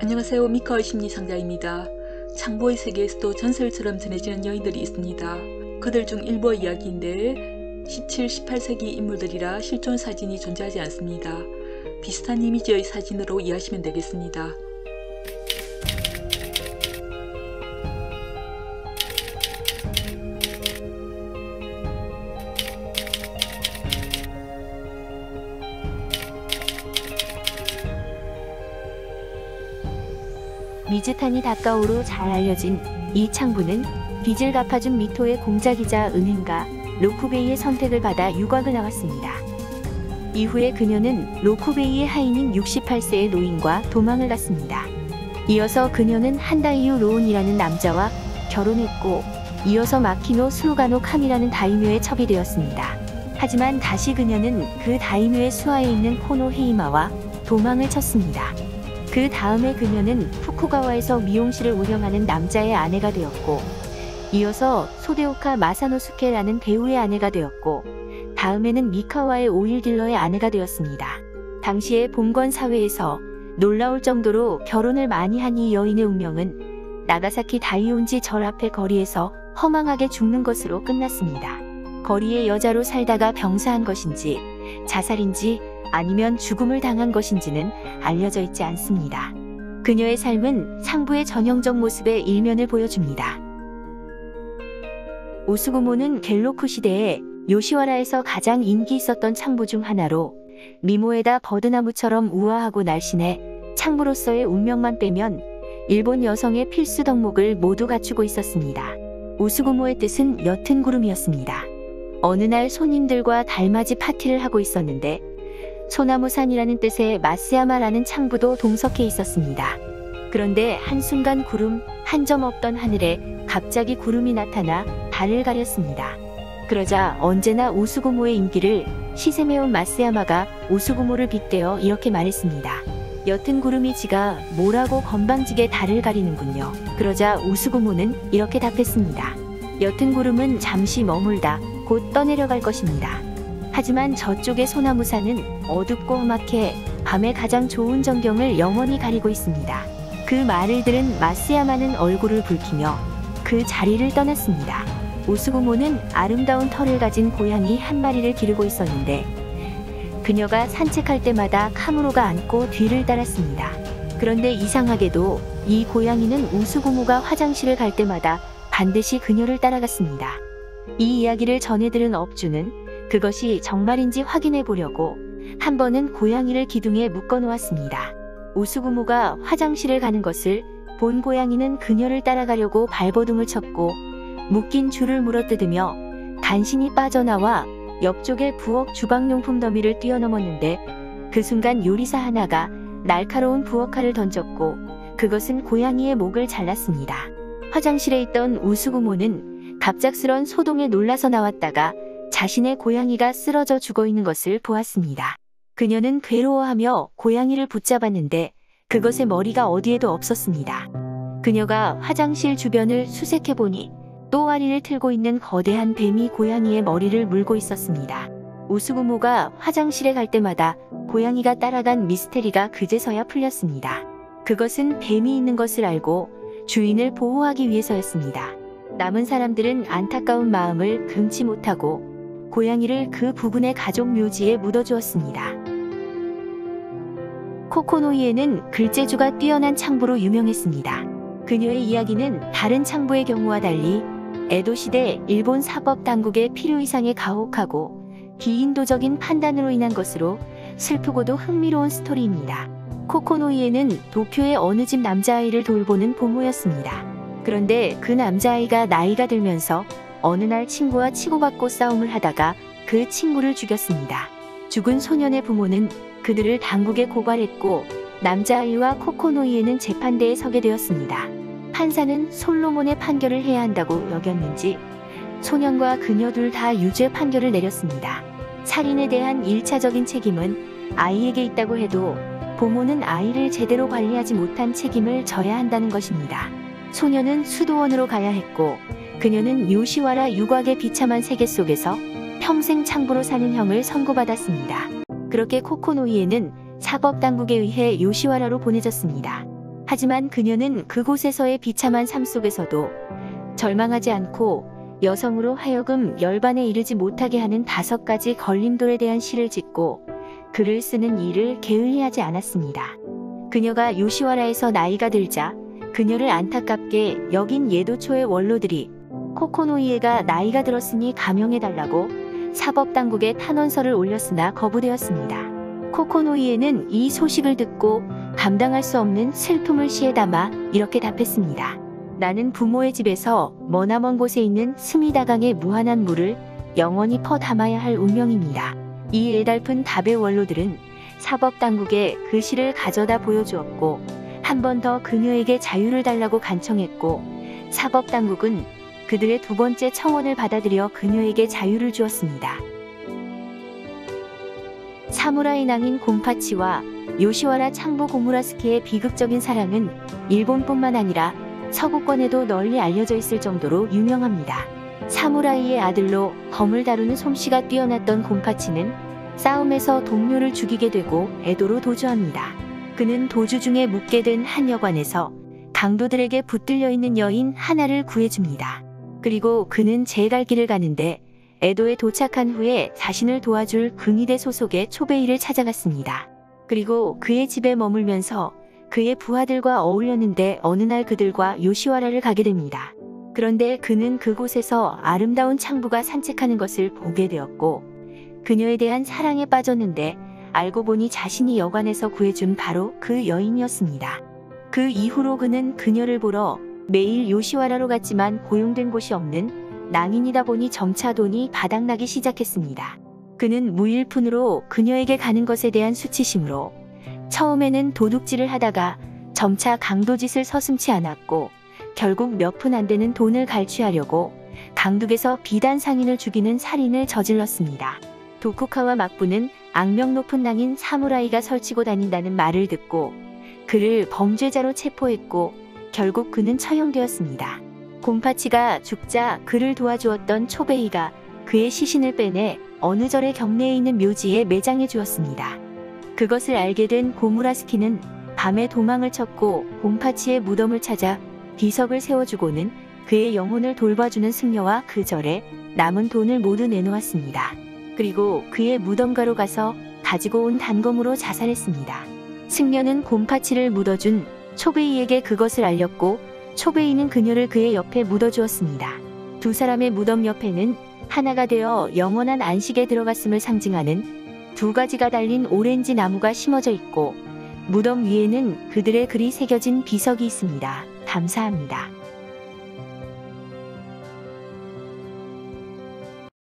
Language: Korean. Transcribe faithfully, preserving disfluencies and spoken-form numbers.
안녕하세요. 미카의 심리상자입니다. 창보의 세계에서도 전설처럼 전해지는 여인들이 있습니다. 그들 중 일부의 이야기인데 십칠, 십팔 세기 인물들이라 실존 사진이 존재하지 않습니다. 비슷한 이미지의 사진으로 이해하시면 되겠습니다. 미즈탄이 다카오로 잘 알려진 이 창부는 빚을 갚아준 미토의 공작이자 은행가 로쿠베이의 선택을 받아 유곽을 나왔습니다. 이후에 그녀는 로쿠베이의 하인인 육십팔 세의 노인과 도망을 갔습니다. 이어서 그녀는 한다이유 로운이라는 남자와 결혼했고, 이어서 마키노 스루가노 캄이라는 다이묘에 첩이 되었습니다. 하지만 다시 그녀는 그 다이묘의 수하에 있는 코노 헤이마와 도망을 쳤습니다. 그 다음에 그녀는 푸쿠가와에서 미용실을 운영하는 남자의 아내가 되었고, 이어서 소데오카 마사노스케라는 배우의 아내가 되었고, 다음에는 미카와의 오일 딜러의 아내가 되었습니다. 당시의 봉건 사회에서 놀라울 정도로 결혼을 많이 한 이 여인의 운명은 나가사키 다이온지 절 앞의 거리에서 허망하게 죽는 것으로 끝났습니다. 거리의 여자로 살다가 병사한 것인지 자살인지 아니면 죽음을 당한 것인지는 알려져 있지 않습니다. 그녀의 삶은 창부의 전형적 모습의 일면을 보여줍니다. 우스구모는 갤로쿠 시대에 요시와라에서 가장 인기 있었던 창부 중 하나로, 미모에다 버드나무처럼 우아하고 날씬해 창부로서의 운명만 빼면 일본 여성의 필수 덕목을 모두 갖추고 있었습니다. 우스구모의 뜻은 옅은 구름이었습니다. 어느 날 손님들과 달맞이 파티를 하고 있었는데 소나무산이라는 뜻의 마스야마라는 창부도 동석해 있었습니다. 그런데 한순간 구름 한 점 없던 하늘에 갑자기 구름이 나타나 달을 가렸습니다. 그러자 언제나 우스구모의 인기를 시샘해온 마스야마가 우스구모를 빗대어 이렇게 말했습니다. 옅은 구름이 지가 뭐라고 건방지게 달을 가리는군요. 그러자 우스구모는 이렇게 답했습니다. 옅은 구름은 잠시 머물다 곧 떠내려갈 것입니다. 하지만 저쪽의 소나무산은 어둡고 험악해 밤에 가장 좋은 전경을 영원히 가리고 있습니다. 그 말을 들은 마스야마는 얼굴을 붉히며 그 자리를 떠났습니다. 우스구모는 아름다운 털을 가진 고양이 한 마리를 기르고 있었는데, 그녀가 산책할 때마다 카무로가 안고 뒤를 따랐습니다. 그런데 이상하게도 이 고양이는 우스구모가 화장실을 갈 때마다 반드시 그녀를 따라갔습니다. 이 이야기를 전해들은 업주는 그것이 정말인지 확인해 보려고 한 번은 고양이를 기둥에 묶어 놓았습니다. 우스구모가 화장실을 가는 것을 본 고양이는 그녀를 따라가려고 발버둥을 쳤고, 묶인 줄을 물어뜯으며 간신히 빠져나와 옆쪽의 부엌 주방용품 더미를 뛰어넘었는데, 그 순간 요리사 하나가 날카로운 부엌칼을 던졌고 그것은 고양이의 목을 잘랐습니다. 화장실에 있던 우스구모는 갑작스런 소동에 놀라서 나왔다가 자신의 고양이가 쓰러져 죽어있는 것을 보았습니다. 그녀는 괴로워하며 고양이를 붙잡았는데 그것의 머리가 어디에도 없었습니다. 그녀가 화장실 주변을 수색해보니 또아리를 틀고 있는 거대한 뱀이 고양이의 머리를 물고 있었습니다. 우스구모가 화장실에 갈 때마다 고양이가 따라간 미스테리가 그제서야 풀렸습니다. 그것은 뱀이 있는 것을 알고 주인을 보호하기 위해서였습니다. 남은 사람들은 안타까운 마음을 금치 못하고 고양이를 그 부근의 가족 묘지에 묻어주었습니다. 코코노이에는 글재주가 뛰어난 창부로 유명했습니다. 그녀의 이야기는 다른 창부의 경우와 달리 에도시대 일본 사법 당국의 필요 이상의 가혹하고 비인도적인 판단으로 인한 것으로 슬프고도 흥미로운 스토리입니다. 코코노이에는 도쿄의 어느 집 남자아이를 돌보는 보모였습니다. 그런데 그 남자아이가 나이가 들면서 어느 날 친구와 치고받고 싸움을 하다가 그 친구를 죽였습니다. 죽은 소년의 부모는 그들을 당국에 고발했고 남자아이와 코코노이에는 재판대에 서게 되었습니다. 판사는 솔로몬의 판결을 해야 한다고 여겼는지 소년과 그녀 둘 다 유죄 판결을 내렸습니다. 살인에 대한 일차적인 책임은 아이에게 있다고 해도 부모는 아이를 제대로 관리하지 못한 책임을 져야 한다는 것입니다. 소년은 수도원으로 가야 했고 그녀는 요시와라 유곽의 비참한 세계 속에서 평생 창부로 사는 형을 선고받았습니다. 그렇게 코코노이에는 사법당국에 의해 요시와라로 보내졌습니다. 하지만 그녀는 그곳에서의 비참한 삶 속에서도 절망하지 않고 여성으로 하여금 열반에 이르지 못하게 하는 다섯 가지 걸림돌에 대한 시를 짓고 글을 쓰는 일을 게을리하지 않았습니다. 그녀가 요시와라에서 나이가 들자 그녀를 안타깝게 여긴 예도초의 원로들이 코코노이에가 나이가 들었으니 감형해달라고 사법당국에 탄원서를 올렸으나 거부되었습니다. 코코노이에는 이 소식을 듣고 감당할 수 없는 슬픔을 시에 담아 이렇게 답했습니다. 나는 부모의 집에서 머나먼 곳에 있는 스미다강의 무한한 물을 영원히 퍼 담아야 할 운명입니다. 이 애달픈 답의 원로들은 사법당국에 그 시를 가져다 보여주었고 한 번 더 그녀에게 자유를 달라고 간청했고 사법당국은 그들의 두 번째 청원을 받아들여 그녀에게 자유를 주었습니다. 사무라이 낭인 곰파치와 요시와라 창부 고무라스키의 비극적인 사랑은 일본뿐만 아니라 서구권에도 널리 알려져 있을 정도로 유명합니다. 사무라이의 아들로 검을 다루는 솜씨가 뛰어났던 곰파치는 싸움에서 동료를 죽이게 되고 에도로 도주합니다. 그는 도주 중에 묻게 된 한 여관에서 강도들에게 붙들려 있는 여인 하나를 구해줍니다. 그리고 그는 제 갈 길을 가는데 에도에 도착한 후에 자신을 도와줄 근위대 소속의 초베이를 찾아갔습니다. 그리고 그의 집에 머물면서 그의 부하들과 어울렸는데 어느 날 그들과 요시와라를 가게 됩니다. 그런데 그는 그곳에서 아름다운 창부가 산책하는 것을 보게 되었고 그녀에 대한 사랑에 빠졌는데 알고 보니 자신이 여관에서 구해준 바로 그 여인이었습니다. 그 이후로 그는 그녀를 보러 매일 요시와라로 갔지만 고용된 곳이 없는 낭인이다 보니 점차 돈이 바닥나기 시작했습니다. 그는 무일푼으로 그녀에게 가는 것에 대한 수치심으로 처음에는 도둑질을 하다가 점차 강도짓을 서슴지 않았고 결국 몇 푼 안 되는 돈을 갈취하려고 강둑에서 비단 상인을 죽이는 살인을 저질렀습니다. 도쿠카와 막부는 악명 높은 낭인 사무라이가 설치고 다닌다는 말을 듣고 그를 범죄자로 체포했고 결국 그는 처형되었습니다. 곰파치가 죽자 그를 도와주었던 초베이가 그의 시신을 빼내 어느 절의 경내에 있는 묘지에 매장해 주었습니다. 그것을 알게 된 고무라스키는 밤에 도망을 쳤고 곰파치의 무덤을 찾아 비석을 세워주고는 그의 영혼을 돌봐주는 승려와 그 절에 남은 돈을 모두 내놓았습니다. 그리고 그의 무덤가로 가서 가지고 온 단검으로 자살했습니다. 승려는 곰파치를 묻어준 초베이에게 그것을 알렸고 초베이는 그녀를 그의 옆에 묻어주었습니다. 두 사람의 무덤 옆에는 하나가 되어 영원한 안식에 들어갔음을 상징하는 두 가지가 달린 오렌지 나무가 심어져 있고 무덤 위에는 그들의 글이 새겨진 비석이 있습니다. 감사합니다.